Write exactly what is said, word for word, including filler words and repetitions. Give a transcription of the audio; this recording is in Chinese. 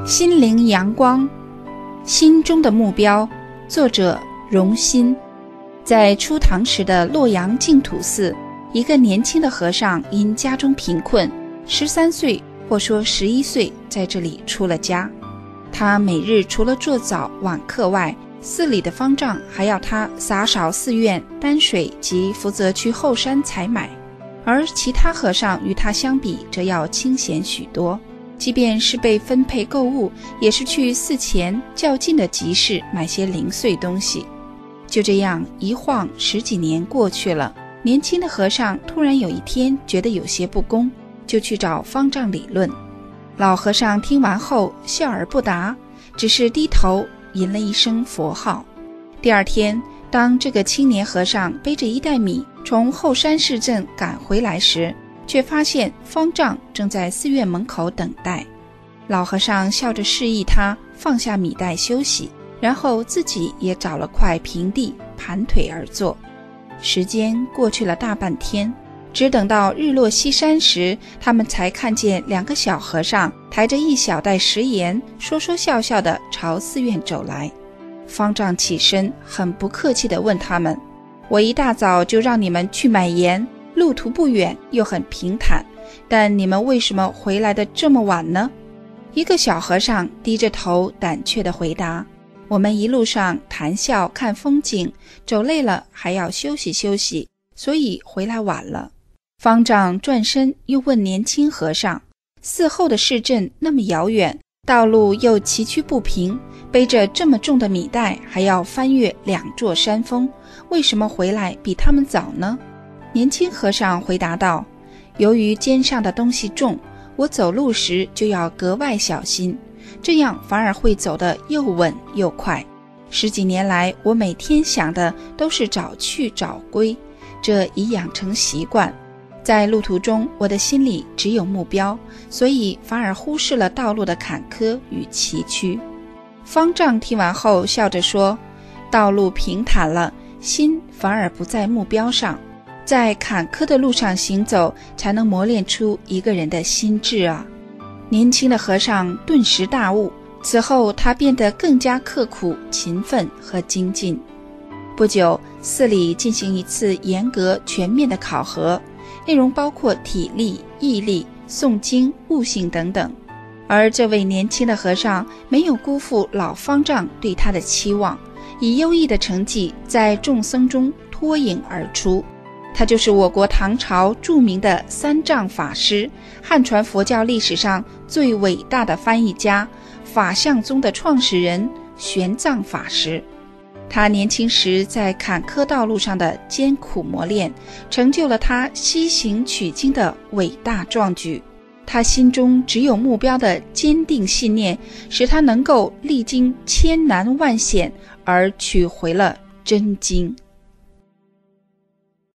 心灵阳光，心中的目标，作者荣心。在初唐时的洛阳净土寺，一个年轻的和尚因家中贫困，十三岁或说十一岁在这里出了家。他每日除了做早晚课外，寺里的方丈还要他洒扫寺院、担水及负责去后山采买，而其他和尚与他相比则要清闲许多，即便是被分配购物，也是去寺前较近的集市买些零碎东西。就这样一晃十几年过去了，年轻的和尚突然有一天觉得有些不公，就去找方丈理论。老和尚听完后笑而不答，只是低头吟了一声佛号。第二天，当这个青年和尚背着一袋米从后山市镇赶回来时，却发现方丈正在寺院门口等待。老和尚笑着示意他放下米袋休息，然后自己也找了块平地盘腿而坐。时间过去了大半天，只等到日落西山时，他们才看见两个小和尚抬着一小袋食盐，说说笑笑地朝寺院走来。方丈起身，很不客气地问他们：我一大早就让你们去买盐，路途不远又很平坦，但你们为什么回来的这么晚呢？一个小和尚低着头胆怯地回答：我们一路上谈笑看风景，走累了还要休息休息，所以回来晚了。方丈转身又问年轻和尚：寺后的市镇那么遥远，道路又崎岖不平，背着这么重的米袋还要翻越两座山峰，为什么回来比他们早呢？年轻和尚回答道：由于肩上的东西重，我走路时就要格外小心，这样反而会走得又稳又快。十几年来，我每天想的都是早去早归，这已养成习惯。在路途中，我的心里只有目标，所以反而忽视了道路的坎坷与崎岖。方丈听完后笑着说：道路平坦了，心反而不在目标上，在坎坷的路上行走，才能磨练出一个人的心智啊。年轻的和尚顿时大悟，此后他变得更加刻苦、勤奋和精进。不久，寺里进行一次严格全面的考核，内容包括体力、毅力、诵经、悟性等等。而这位年轻的和尚没有辜负老方丈对他的期望，以优异的成绩在众僧中脱颖而出。他就是我国唐朝著名的三藏法师，汉传佛教历史上最伟大的翻译家，法相宗的创始人玄奘法师。他年轻时在坎坷道路上的艰苦磨练，成就了他西行取经的伟大壮举。他心中只有目标的坚定信念，使他能够历经千难万险而取回了真经。